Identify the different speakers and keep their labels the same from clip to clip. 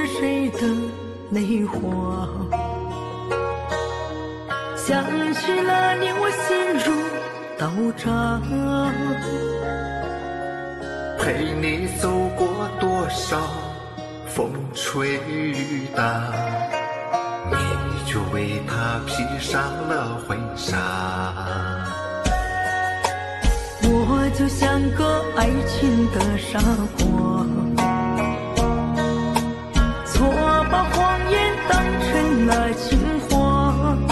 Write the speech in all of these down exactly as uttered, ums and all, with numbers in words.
Speaker 1: 谁的泪花，想起那年我心如刀扎，
Speaker 2: 陪你走过多少风吹雨打，你就为他披上了婚纱。
Speaker 1: 我就像个爱情的傻瓜，错把谎言当成了情话，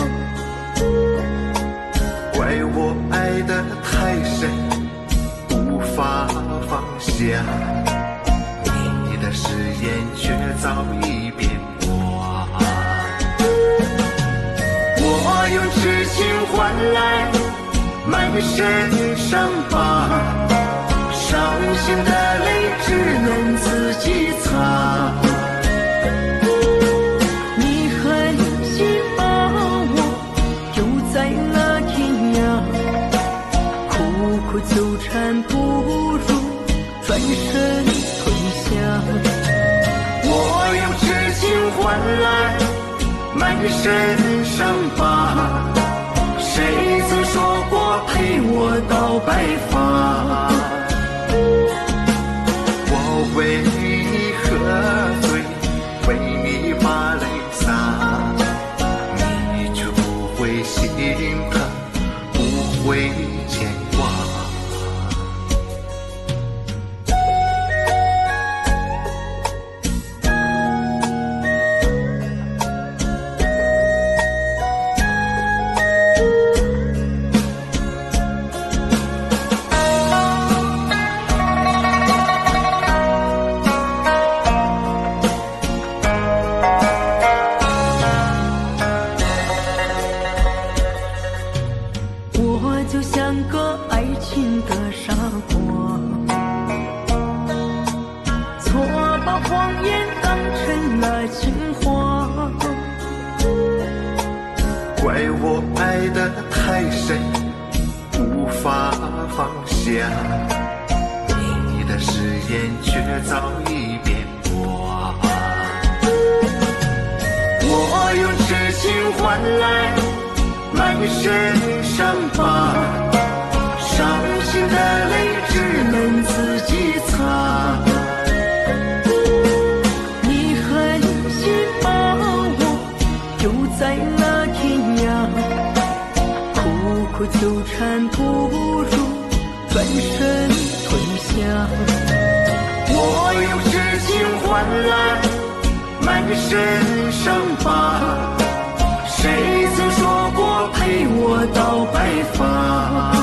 Speaker 2: 怪我爱得太深，无法放下，你的誓言却早已变卦。我用痴情换来满身伤疤，伤心的泪只能自己擦。
Speaker 1: 你狠心把我丢在了天涯，苦苦纠缠不如转身退下。
Speaker 2: 我用痴情换来满身伤疤，谁曾说过陪我到白发？我为你喝醉，为你把泪洒，你却不会心疼，不会牵挂。
Speaker 1: 我就像个爱情的傻瓜，错把谎言当成了情话，
Speaker 2: 怪我爱得太深，无法放下，你的誓言却早已变卦。我用痴情换来满身伤疤，伤心的泪只能自己擦。
Speaker 1: 你狠心把我丢在了天涯，苦苦纠缠不如转身退下。
Speaker 2: 我用痴情换来满身伤疤，谁曾说过陪我到白发？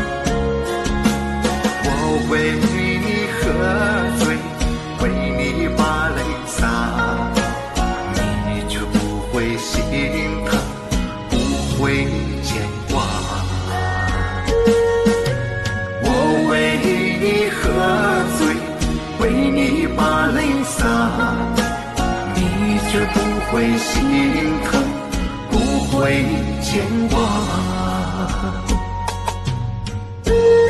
Speaker 2: 我为你喝醉，为你把泪洒，你却不会心疼，不会牵挂。我为你喝醉，为你把泪洒，你却不会心疼，不会牵挂。